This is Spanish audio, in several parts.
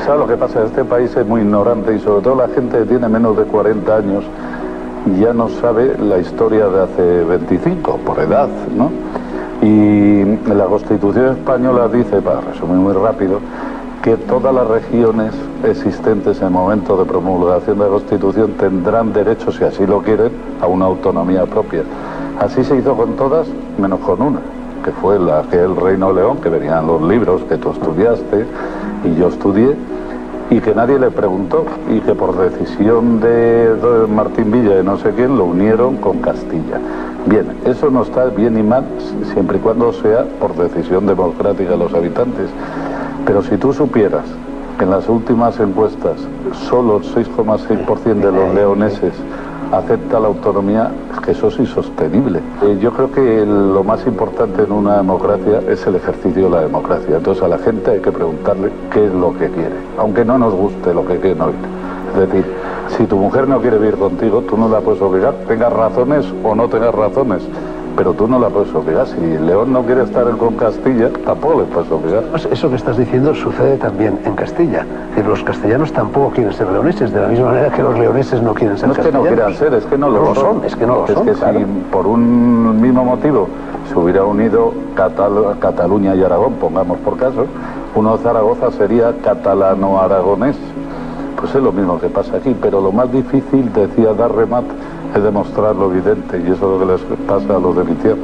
¿Sabes lo que pasa? Este país es muy ignorante y sobre todo la gente que tiene menos de 40 años ya no sabe la historia de hace 25, por edad, ¿no? Y la Constitución española dice, para resumir muy rápido, que todas las regiones existentes en el momento de promulgación de la Constitución tendrán derecho, si así lo quieren, a una autonomía propia. Así se hizo con todas, menos con una, que fue la que el Reino de León, que venían los libros que tú estudiaste y yo estudié, y que nadie le preguntó, y que por decisión de Martín Villa y no sé quién lo unieron con Castilla. Bien, eso no está bien y mal, siempre y cuando sea por decisión democrática de los habitantes. Pero si tú supieras que en las últimas encuestas solo el 6,6% de los leoneses acepta la autonomía, es que eso es insostenible. Yo creo que lo más importante en una democracia es el ejercicio de la democracia. Entonces a la gente hay que preguntarle qué es lo que quiere, aunque no nos guste lo que quieren oír. Es decir, si tu mujer no quiere vivir contigo, tú no la puedes obligar, tengas razones o no tengas razones, pero tú no la puedes obligar. Si León no quiere estar con Castilla, tampoco le puedes obligar. Eso que estás diciendo sucede también en Castilla. Es decir, los castellanos tampoco quieren ser leoneses, de la misma manera que los leoneses no quieren ser castellanos. No es que no quieran ser, es que no lo son. Es que no lo son. Es que claro, si por un mismo motivo se hubiera unido Cataluña y Aragón, pongamos por caso, uno de Zaragoza sería catalano-aragonés. Pues es lo mismo que pasa aquí, pero lo más difícil, decía Darremat, es demostrar lo evidente, y eso es lo que les pasa a los de mi tierra.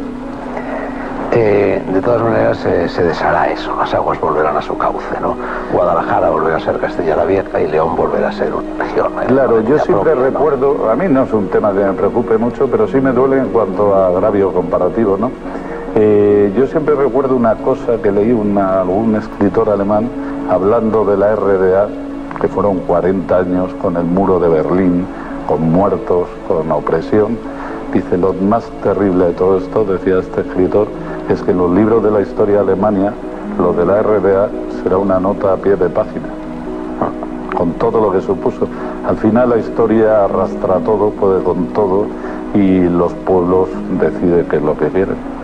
De todas maneras se deshará eso, las aguas volverán a su cauce, ¿no? Guadalajara volverá a ser Castilla la Vieja y León volverá a ser una región. Claro, yo siempre recuerdo, ¿no? A mí no es un tema que me preocupe mucho, pero sí me duele en cuanto a agravio comparativo, ¿no? Yo siempre recuerdo una cosa que leí algún escritor alemán hablando de la RDA, que fueron 40 años con el muro de Berlín, con muertos, con opresión. Dice, lo más terrible de todo esto, decía este escritor, es que en los libros de la historia de Alemania, lo de la RDA será una nota a pie de página, con todo lo que supuso. Al final la historia arrastra todo, puede con todo, y los pueblos deciden qué es lo que quieren.